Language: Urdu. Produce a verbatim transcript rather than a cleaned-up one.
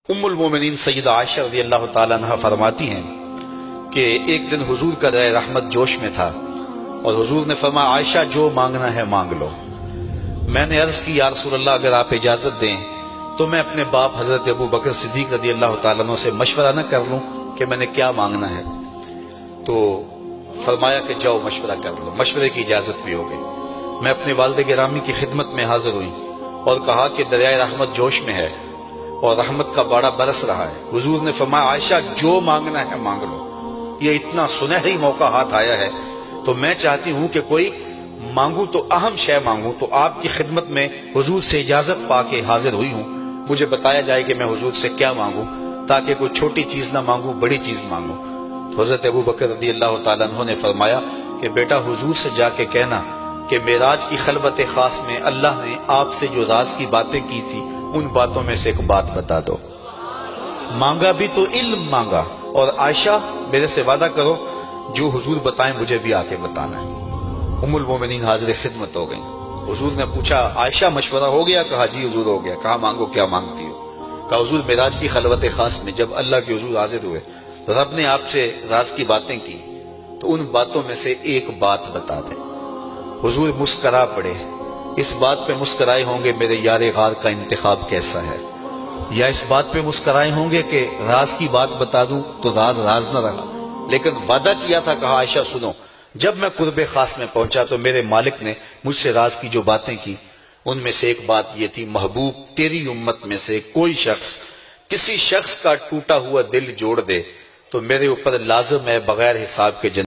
ام المومنین سیدہ عائشہ رضی اللہ تعالیٰ عنہ فرماتی ہیں کہ ایک دن حضور کا دریا رحمت جوش میں تھا اور حضور نے فرمایا عائشہ جو مانگنا ہے مانگ لو۔ میں نے عرض کی یا رسول اللہ اگر آپ اجازت دیں تو میں اپنے باپ حضرت ابو بکر صدیق رضی اللہ تعالیٰ عنہ سے مشورہ نہ کر لوں کہ میں نے کیا مانگنا ہے؟ تو فرمایا کہ جاؤ مشورہ کر لو، مشورے کی اجازت بھی ہو گئی۔ میں اپنے والد گرامی کی خدمت میں حاضر ہوئی اور کہا کہ دریائے رحمت جوش میں ہے اور رحمت کا باڑا برس رہا ہے۔ حضور نے فرمایا عائشہ جو مانگنا ہے مانگ لو، یہ اتنا سنہری موقع ہاتھ آیا ہے تو میں چاہتی ہوں کہ کوئی مانگوں تو اہم شے مانگوں، تو آپ کی خدمت میں حضور سے اجازت پا کے حاضر ہوئی ہوں، مجھے بتایا جائے کہ میں حضور سے کیا مانگوں تاکہ کوئی چھوٹی چیز نہ مانگوں بڑی چیز مانگوں۔ تو حضرت ابو بکر رضی اللہ تعالیٰ عنہ نے فرمایا کہ بیٹا حضور سے جا کے کہنا کہ معراج کی خلوت خاص میں اللہ نے آپ سے جو راز کی باتیں کی تھی ان باتوں میں سے ایک بات بتا دو۔ مانگا بھی تو علم مانگا، اور عائشہ میرے سے وعدہ کرو جو حضور بتائیں مجھے بھی آ کے بتانا ہے۔ ام المومنین حاضر خدمت ہو گئیں۔ حضور نے پوچھا عائشہ مشورہ ہو گیا؟ کہا جی حضور ہو گیا۔ کہا مانگو کیا مانگتی ہو؟ کہا حضور معراج کی خلوت خاص میں جب اللہ کے حضور حاضر ہوئے رب نے آپ سے راز کی باتیں کی تو ان باتوں میں سے ایک بات بتا دیں۔ حضور مسکرا پڑے، اس بات پہ مسکرائے ہوں گے میرے یار غار کا انتخاب کیسا ہے، یا اس بات پہ مسکرائے ہوں گے کہ راز کی بات بتا دوں تو راز راز نہ رہا، لیکن وعدہ کیا تھا۔ کہا عائشہ سنو، جب میں قرب خاص میں پہنچا تو میرے مالک نے مجھ سے راز کی جو باتیں کی ان میں سے ایک بات یہ تھی، محبوب تیری امت میں سے کوئی شخص کسی شخص کا ٹوٹا ہوا دل جوڑ دے تو میرے اوپر لازم ہے بغیر حساب کے جنت